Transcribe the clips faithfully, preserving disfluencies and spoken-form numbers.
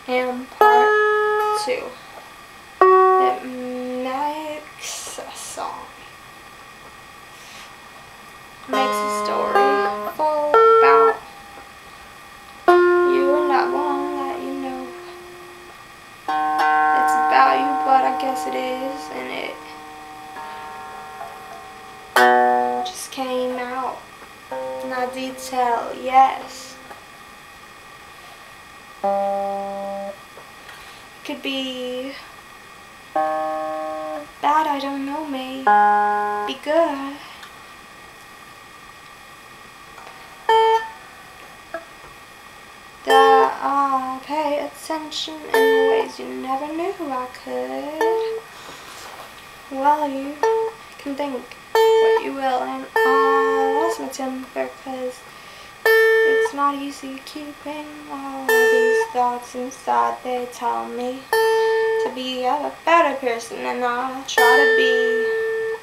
and part two. It makes a song. Makes a story full about you, and I won't let you know it's about you, but I guess it is, and it just came out. Not detail, yes. Could be bad, I don't know, may be good. That I pay attention in ways you never knew I could. Well, you can think what you will, and I lost my temper, cause it's not easy keeping all these thoughts inside. They tell me to be a better person, and I try to be.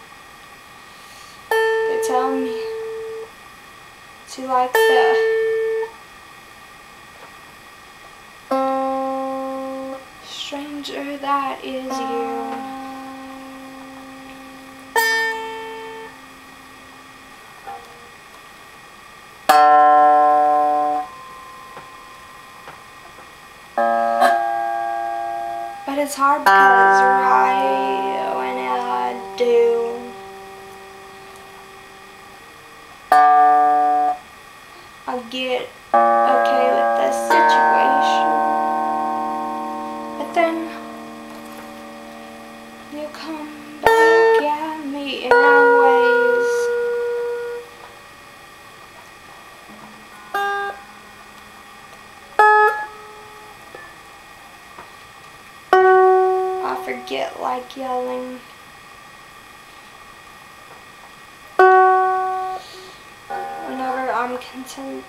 They tell me to like the stranger that is you. But it's hard because right when I do, I get okay with the situation, but then you come back at me in ways I forget, like yelling. Whenever I'm content,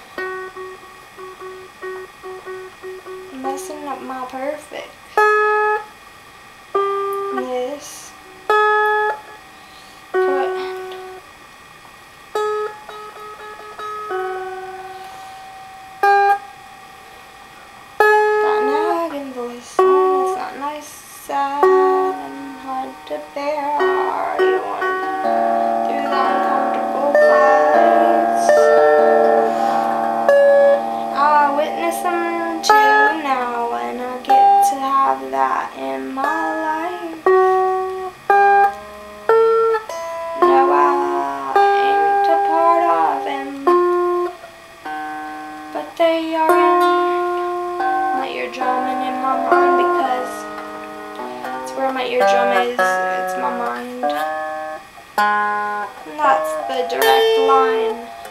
messing up my perfect. Yes. Put that nagging voice on. It's not nice, sad, and hard to bear. I already won through the uncomfortable fights. I witness them too now, and I get to have that in my life. No, I ain't a part of him, but they are in my eardrum and in my mind, because it's where my eardrum is, it's my mind. And that's the direct line.